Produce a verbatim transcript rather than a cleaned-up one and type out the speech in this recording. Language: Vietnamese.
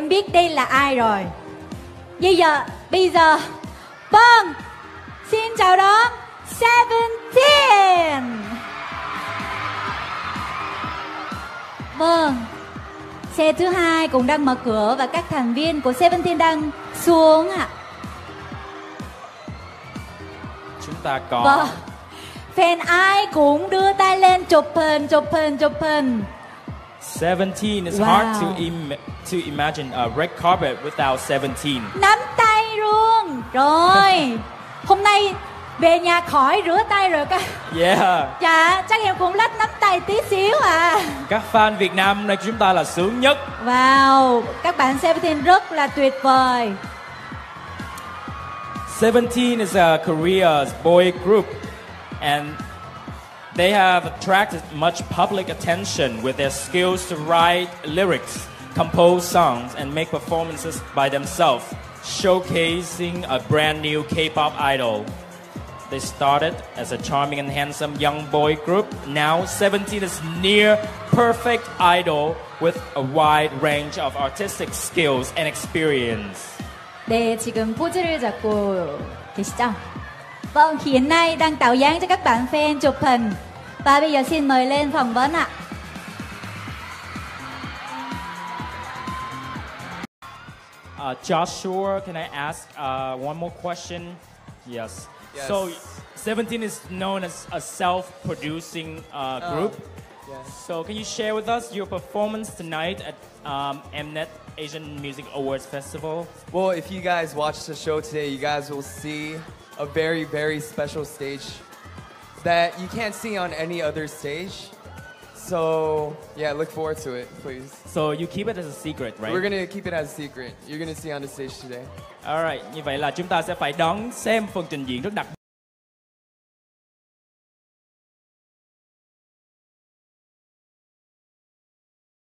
em biết đây là ai rồi. Bây giờ, bây giờ, vâng, xin chào đón Seventeen. Vâng, xe thứ hai cũng đang mở cửa và các thành viên của Seventeen đang xuống ạ. Chúng ta có Vâng, fan ai cũng đưa tay lên chụp hình, chụp hình, chụp hình. Seventeen. It's Wow. hard to im to imagine a red carpet without Seventeen. Nắm tay luôn. Rồi, hôm nay về nhà khỏi rửa tay rồi các. Yeah. Dạ, chắc em cũng lách nắm tay tí xíu à. Các fan Việt Nam hôm nay chúng ta là sướng nhất. Wow, các bạn Seventeen rất là tuyệt vời. Seventeen is a Korea's boy group, and they have attracted much public attention with their skills to write lyrics, compose songs, and make performances by themselves, showcasing a brand new K-pop idol. They started as a charming and handsome young boy group. Now Seventeen is near perfect idol with a wide range of artistic skills and experience. 네, 지금 포즈를 잡고 계시죠? Vâng, hiện nay đang tạo dáng cho các bạn fan chụp hình. Và bây giờ xin mời lên phỏng vấn ạ. Uh, Joshua, can I ask uh, one more question? Yes. Yes. So, Seventeen is known as a self-producing uh, group. Yes. So, can you share with us your performance tonight at um, Mnet Asian Music Awards Festival? Well, if you guys watch the show today, you guys will see a very, very special stage that you can't see on any other stage. So, yeah, look forward to it, please. So, you keep it as a secret, right? We're gonna keep it as a secret. You're gonna see on the stage today. Alright, như vậy là chúng ta sẽ phải đón xem phần trình diễn rất đặc